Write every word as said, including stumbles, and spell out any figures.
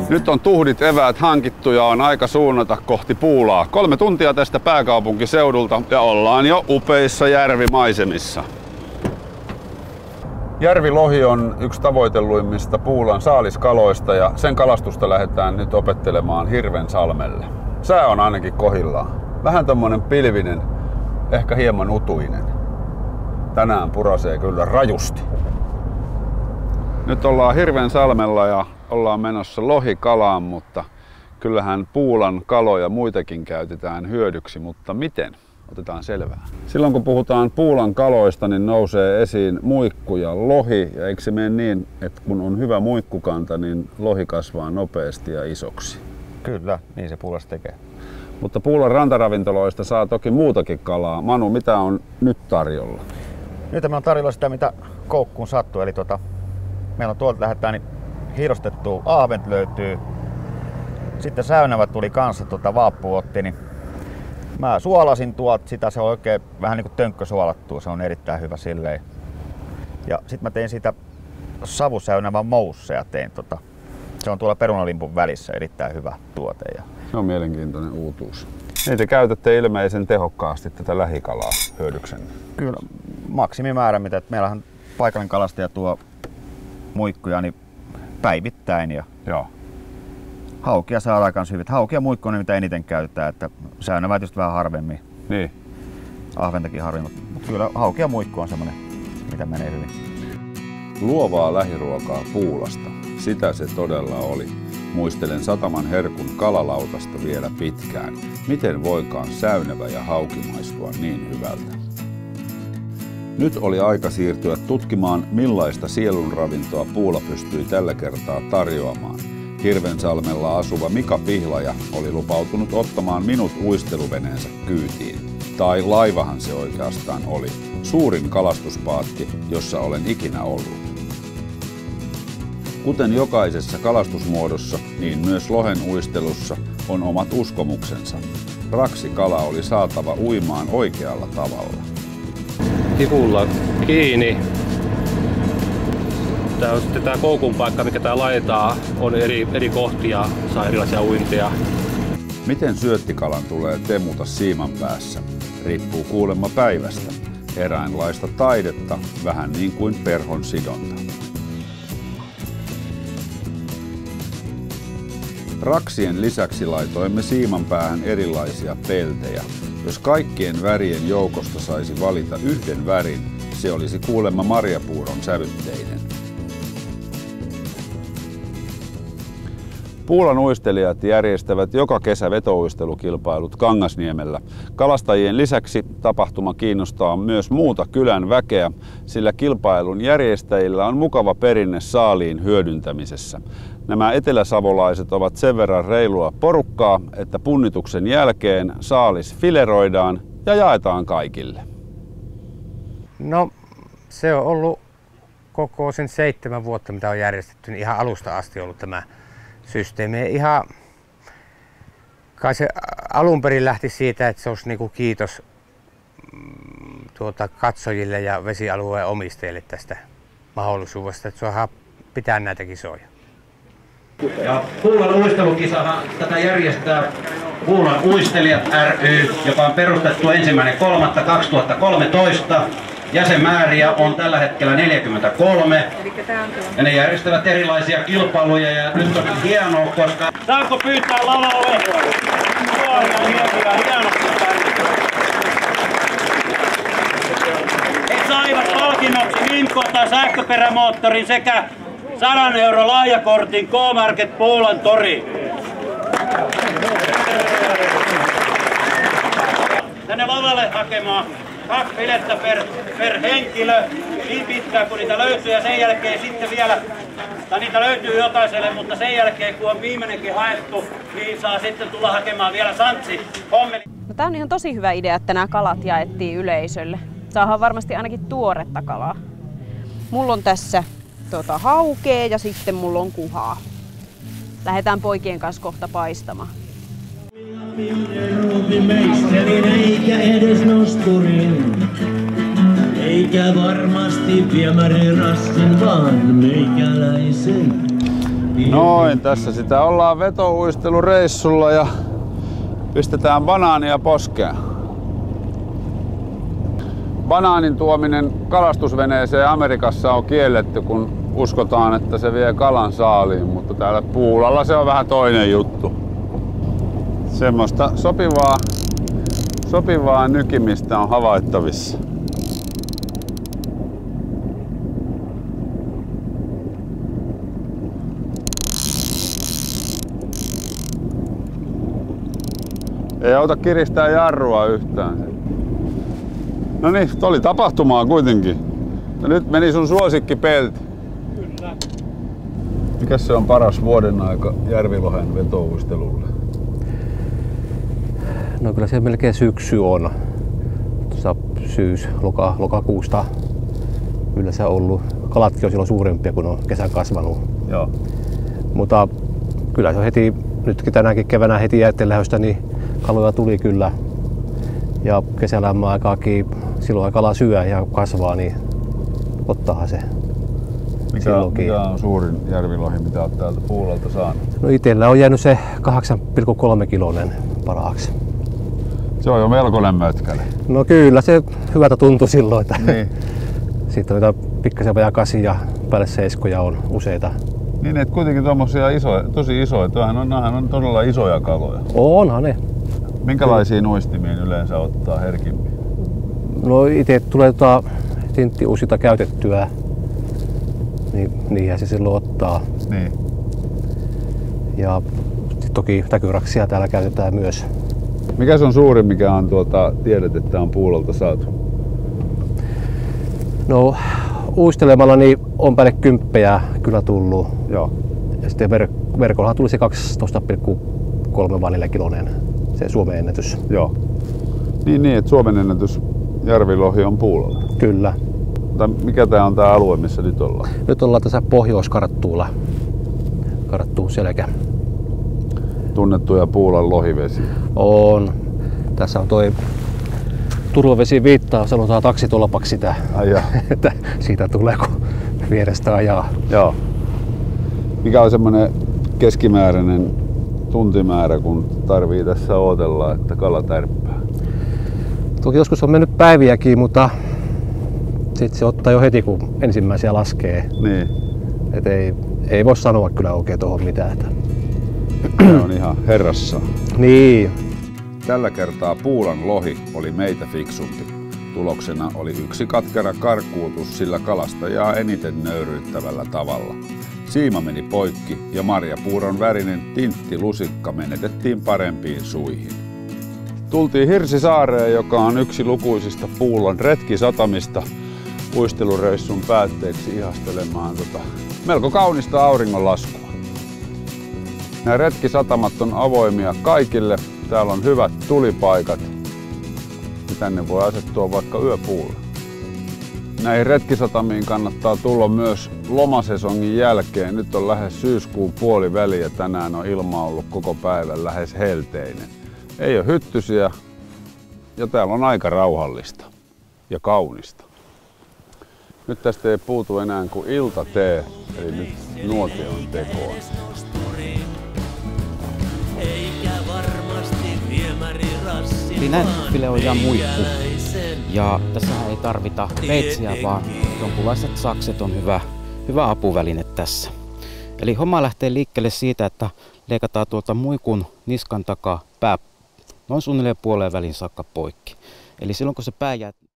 Nyt on tuhdit eväät hankittu ja on aika suunnata kohti Puulaa. Kolme tuntia tästä pääkaupunkiseudulta ja ollaan jo upeissa järvimaisemissa. Järvilohi on yksi tavoitelluimmista Puulan saaliskaloista ja sen kalastusta lähdetään nyt opettelemaan Hirvensalmelle. Sää on ainakin kohillaan. Vähän tommonen pilvinen, ehkä hieman utuinen. Tänään purasee kyllä rajusti. Nyt ollaan Hirvensalmella ja ollaan menossa lohikalaan, mutta kyllähän Puulan kaloja muitakin käytetään hyödyksi, mutta miten? Otetaan selvää. Silloin kun puhutaan Puulan kaloista, niin nousee esiin muikku ja lohi. Ja eikö se mene niin, että kun on hyvä muikkukanta, niin lohi kasvaa nopeasti ja isoksi? Kyllä, niin se Puulassa tekee. Mutta Puulan rantaravintoloista saa toki muutakin kalaa. Manu, mitä on nyt tarjolla? Nyt meillä on tarjolla sitä, mitä koukkuun sattuu. Eli tuota, meillä on tuolta lähdetään niin hiirostettua ahvent löytyy. Sitten säynävä tuli kanssa, tuota, Vaappu otti, niin mä suolasin tuolta sitä, se on oikein vähän niin kuin tönkkösuolattua, se on erittäin hyvä silleen. Ja sitten mä tein siitä savusäynävän mousseja tein, tota, se on tuolla perunalimpun välissä erittäin hyvä tuote. Ja se on mielenkiintoinen uutuus. Niin te käytätte ilmeisen tehokkaasti tätä lähikalaa hyödyksenne. Kyllä, maksimimäärä, mitä meillähän paikallinen kalastaja tuo muikkuja niin päivittäin. Ja joo. Haukia saadaan kans hyvin. Haukia ja muikku on mitä eniten käytetään, että säynävät just vähän harvemmin. Niin. Ahventakin harvemmin, mutta kyllä haukia ja muikku on semmonen, mitä menee hyvin. Luovaa lähiruokaa Puulasta. Sitä se todella oli. Muistelen Sataman herkun kalalautasta vielä pitkään. Miten voikaan säynävä ja hauki maistua niin hyvältä? Nyt oli aika siirtyä tutkimaan, millaista sielunravintoa Puula pystyi tällä kertaa tarjoamaan. Hirvensalmella asuva Mika Pihlaja oli lupautunut ottamaan minut uisteluveneensä kyytiin. Tai laivahan se oikeastaan oli. Suurin kalastuspaatti, jossa olen ikinä ollut. Kuten jokaisessa kalastusmuodossa, niin myös lohen uistelussa on omat uskomuksensa. Raksikala oli saatava uimaan oikealla tavalla. Tikulla kiinni. Tämä on sitten tämä koukun paikka, mikä tää laitetaan, on eri, eri kohtia, saa erilaisia uinteja. Miten syöttikalan tulee temuta siiman päässä? Riippuu kuulemma päivästä. Eräänlaista taidetta, vähän niin kuin perhon sidonta. Raksien lisäksi laitoimme siiman päähän erilaisia peltejä. Jos kaikkien värien joukosta saisi valita yhden värin, se olisi kuulemma marjapuuron sävytteinen. Puulan uistelijat järjestävät joka kesä vetouistelukilpailut Kangasniemellä. Kalastajien lisäksi tapahtuma kiinnostaa myös muuta kylän väkeä, sillä kilpailun järjestäjillä on mukava perinne saaliin hyödyntämisessä. Nämä eteläsavolaiset ovat sen verran reilua porukkaa, että punnituksen jälkeen saalis fileroidaan ja jaetaan kaikille. No, se on ollut koko sen seitsemän vuotta, mitä on järjestetty, niin ihan alusta asti ollut tämä systeemi. Ihan, kai se alun perin lähti siitä, että se olisi niinku kiitos tuota, katsojille ja vesialueen omistajille tästä mahdollisuudesta, että saadaan pitää näitä kisoja. Ja Puulan uistelukisahan tätä järjestää Puulan uistelijat ry, joka on perustettu ensimmäinen kolmatta kaksituhattakolmetoista. Jäsenmääriä on tällä hetkellä neljäkymmentäkolme. Ja ne järjestävät erilaisia kilpailuja ja nyt on hienoa, koska... Saanko pyytää lavalle? Nuoria miehiä hienosti. He saivat palkinnoksi Nimkota sähköperämoottorin sekä sadan euro laajakortin K-Market Puulan tori. Tänne lavalle hakemaan kaksi bilettä per, per henkilö, niin pitkään kun niitä löytyy ja sen jälkeen sitten vielä, tai niitä löytyy jokaiselle, mutta sen jälkeen kun on viimeinenkin haettu, niin saa sitten tulla hakemaan vielä santsi hommeli. No, tää on ihan tosi hyvä idea, että nämä kalat jaettiin yleisölle. Saadaan varmasti ainakin tuoretta kalaa. Mulla on tässä tota, haukea ja sitten mulla on kuhaa. Lähdetään poikien kanssa kohta paistamaan. Eikä edes nosturin, eikä varmasti viemärirastin, vaan meikäläisen. Noin, tässä sitä ollaan vetouistelureissulla ja pistetään banaania poskeen. Banaanin tuominen kalastusveneeseen Amerikassa on kielletty, kun uskotaan, että se vie kalan saaliin, mutta täällä Puulalla se on vähän toinen juttu. Semmoista sopivaa, sopivaa nykimistä on havaittavissa. Ei auta kiristää jarrua yhtään. No niin, oli tapahtumaa kuitenkin. Ja nyt meni sun suosikkipelti. Kyllä. Mikäs se on paras vuoden aika järvilohen vetouistelulle? No kyllä se melkein syksy on. Tuossa syys, loka, lokakuusta yleensä ollut. Kalatkin on silloin suurempia, kun on kesän kasvanut. Joo. Mutta kyllä se on heti, nytkin tänäänkin keväänä heti jäitten lähdöstä, niin kaloja tuli kyllä. Ja kesälämmön aikaakin silloin kala syö ja kasvaa, niin ottaahan se. Mikä on, mikä on suurin järvilohi, mitä olet täältä Puulalta saanut? No itsellä on jäänyt se kahdeksan pilkku kolme kiloinen paraaksi. Se on jo melkoinen mötkäle. No kyllä, se hyvältä tuntui silloin. Että niin. Sitten on niitä pikkasen vajaa kasi ja päälle seiskoja on useita. Niin, että kuitenkin tommosia isoja, tosi isoja. Tuohan on, nämähän on todella isoja kaloja. Onhan ne. Minkälaisiin uistimiin yleensä ottaa herkimmin? No itse tulee tota tinttiuusita käytettyä, niin niinhän se silloin ottaa. Niin. Ja toki täkyraksia täällä käytetään myös. Mikä se on suurin, mikä on tuolta, tiedät, että on Puulalta saatu? No uistelemalla niin on päälle kymppejä kyllä tullut. Joo. Ja sitten ver- verkollahan tuli se kaksitoista pilkku kolme vanille kiloinen, se Suomen ennätys. Joo. Niin, niin että Suomen ennätys järvilohi on Puulalla. Kyllä. Tai mikä tää on tää alue, missä nyt ollaan? Nyt ollaan tässä Pohjois-Karttuulla. Karttuun selkä. Tunnettuja Puulan lohivesiä. On. Tässä on toi turvavesi viittaa, sanotaan taksitolpaksi sitä. Ai jaa. Että siitä tulee kun vierestä ajaa. Joo. Mikä on semmonen keskimääräinen tuntimäärä, kun tarvii tässä odotella, että kala tärppää? Toki joskus on mennyt päiviäkin, mutta sit se ottaa jo heti, kun ensimmäisiä laskee. Niin. Et ei, ei voi sanoa kyllä oikein tuohon mitään. Että... Se on ihan herrassaan. Niin. Tällä kertaa Puulan lohi oli meitä fiksumpi. Tuloksena oli yksi katkera karkuutus sillä kalastajaa eniten nöyryyttävällä tavalla. Siima meni poikki ja marjapuuron värinen tinttilusikka menetettiin parempiin suihin. Tultiin Hirsisaareen, joka on yksi lukuisista Puulan retkisatamista, uistelureissun päätteeksi ihastelemaan tota melko kaunista auringonlaskua. Nämä retkisatamat on avoimia kaikille. Täällä on hyvät tulipaikat ja tänne voi asettua vaikka yöpuulle. Näihin retkisatamiin kannattaa tulla myös lomasesongin jälkeen. Nyt on lähes syyskuun puoliväli ja tänään on ilma ollut koko päivän lähes helteinen. Ei ole hyttysiä ja täällä on aika rauhallista ja kaunista. Nyt tästä ei puutu enää kuin iltatee, eli nyt nuotion tekoa. Eli näin fileoidaan muikku. Ja tässä ei tarvita veitsiä, vaan jonkunlaiset sakset on hyvä, hyvä apuväline tässä. Eli homma lähtee liikkeelle siitä, että leikataan tuolta muikun niskan takaa pää noin suunnilleen puoleen välin saakka poikki. Eli silloin kun se pää jää